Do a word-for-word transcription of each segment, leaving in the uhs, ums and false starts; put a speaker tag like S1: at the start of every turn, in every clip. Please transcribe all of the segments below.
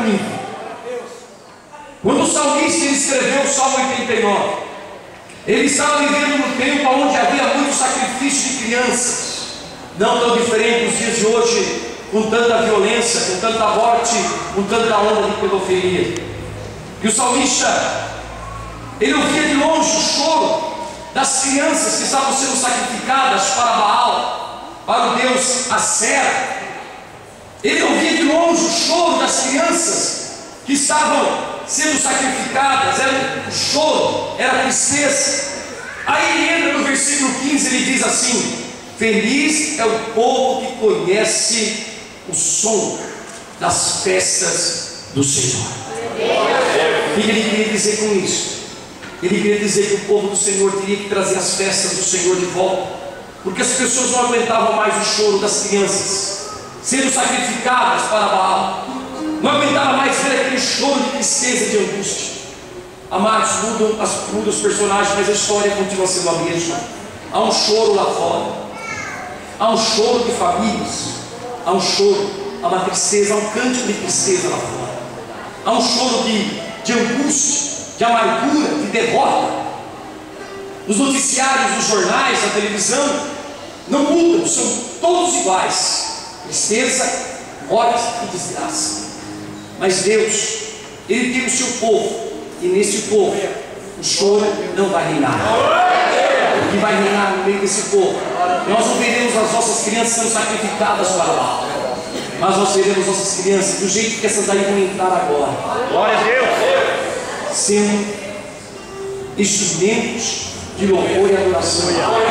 S1: mim. Quando o salmista escreveu o Salmo oitenta e nove, ele estava vivendo num tempo onde havia muito sacrifício de crianças, não tão diferente dos dias de hoje, com tanta violência, com tanta morte, com tanta onda de pedofilia. E o salmista, ele ouvia de longe o choro das crianças que estavam sendo sacrificadas para Baal, para o deus Acera. Ele ouvia de longe o choro das crianças que estavam sendo sacrificadas, era o choro, era a tristeza. Aí ele entra no versículo quinze, ele diz assim: feliz é o povo que conhece o som das festas do Senhor. O que ele queria dizer com isso? Ele queria dizer que o povo do Senhor teria que trazer as festas do Senhor de volta, porque as pessoas não aguentavam mais o choro das crianças sendo sacrificadas para Baal, não aguentava mais ver aquele choro de tristeza, de angústia. Amados, mudam, as, mudam os personagens, mas a história continua sendo a mesma. Há um choro lá fora, há um choro de famílias, há um choro, há uma tristeza, há um cântico de tristeza lá fora, há um choro de, de angústia, de amargura, de derrota. Os noticiários, os jornais, a televisão não mudam, são todos iguais: tristeza, morte e desgraça. Mas Deus, Ele tem o seu povo, e nesse povo o choro não vai reinar. O que vai reinar no meio desse povo, nós não veremos as nossas crianças sendo sacrificadas para lá, mas nós veremos nossas crianças do jeito que essas aí vão entrar agora.
S2: Glória a Deus!
S1: Sendo instrumentos de louvor e adoração.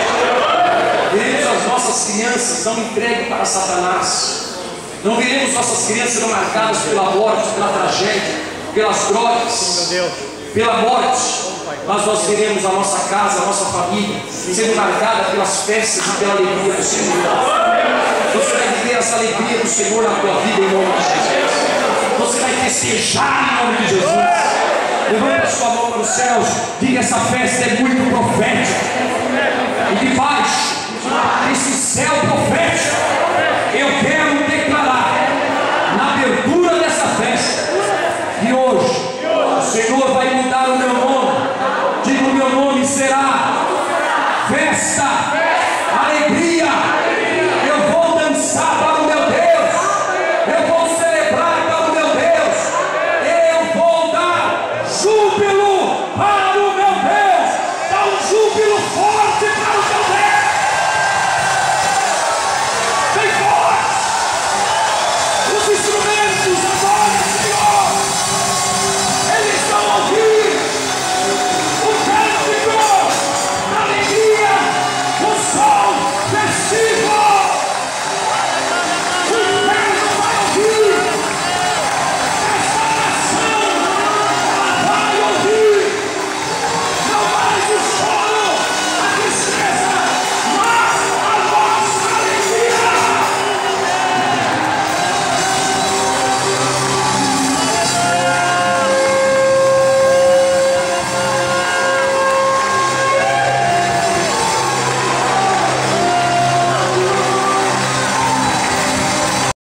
S1: Veremos as nossas crianças não entregues para Satanás. Não veremos nossas crianças sendo marcadas pela morte, pela tragédia, pelas drogas, pela morte, mas nós veremos a nossa casa, a nossa família sendo marcada pelas festas e pela alegria do Senhor. Você vai viver essa alegria do Senhor na tua vida em nome de Jesus. Você vai festejar em nome de Jesus. Levanta a sua mão para os céus, diga: essa festa é muito profética. E debaixo desse céu profético, eu quero declarar, na abertura dessa festa, que hoje o Senhor vai mudar o meu nome. Diga: o meu nome será festa